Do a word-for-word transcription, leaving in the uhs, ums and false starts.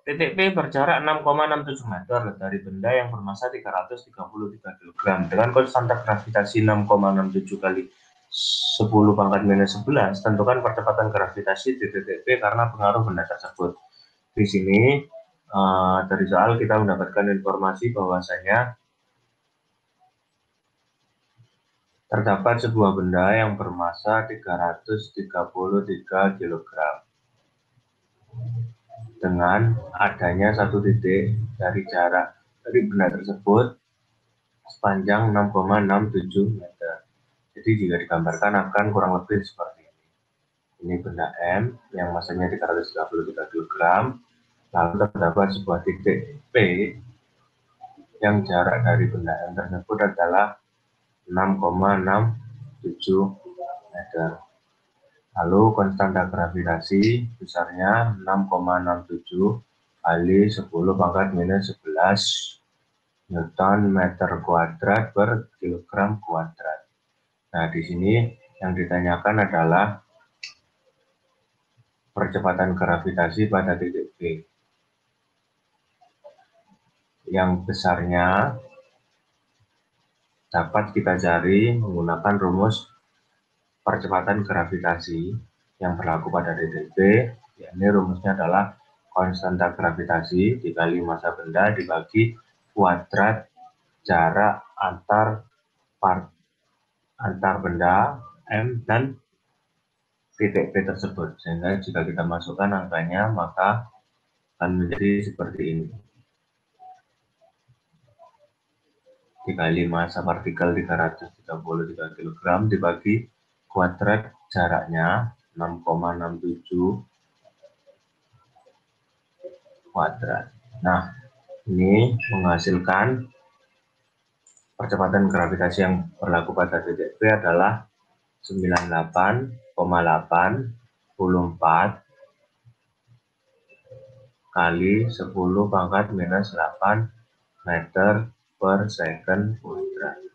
Titik P berjarak enam koma enam tujuh meter dari benda yang bermassa tiga ratus tiga puluh tiga kilogram dengan konstanta gravitasi enam koma enam tujuh kali sepuluh pangkat minus sebelas. Tentukan percepatan gravitasi di titik P karena pengaruh benda tersebut. Di sini uh, dari soal kita mendapatkan informasi bahwasanya terdapat sebuah benda yang bermassa tiga ratus tiga puluh tiga kilogram dengan adanya satu titik dari jarak dari benda tersebut sepanjang enam koma enam tujuh meter. Jadi jika digambarkan akan kurang lebih seperti ini. Ini benda M yang massanya tiga ratus tiga puluh tiga kilogram, lalu terdapat sebuah titik P yang jarak dari benda M tersebut adalah enam koma enam tujuh meter. Lalu konstanta gravitasi besarnya enam koma enam tujuh kali sepuluh pangkat minus sebelas Newton meter kuadrat per kilogram kuadrat. Nah, di sini yang ditanyakan adalah percepatan gravitasi pada titik P. Yang besarnya dapat kita cari menggunakan rumus percepatan gravitasi yang berlaku pada titik P, yakni rumusnya adalah konstanta gravitasi dikali massa benda dibagi kuadrat jarak antar part, antar benda M dan titik P tersebut. Sehingga jika kita masukkan angkanya maka akan menjadi seperti ini. Dikali massa partikel tiga ratus tiga puluh tiga kilogram dibagi kuadrat jaraknya enam koma enam tujuh kuadrat. Nah, ini menghasilkan percepatan gravitasi yang berlaku pada titik P adalah sembilan puluh delapan koma delapan empat kali sepuluh pangkat minus delapan meter per second kuadrat.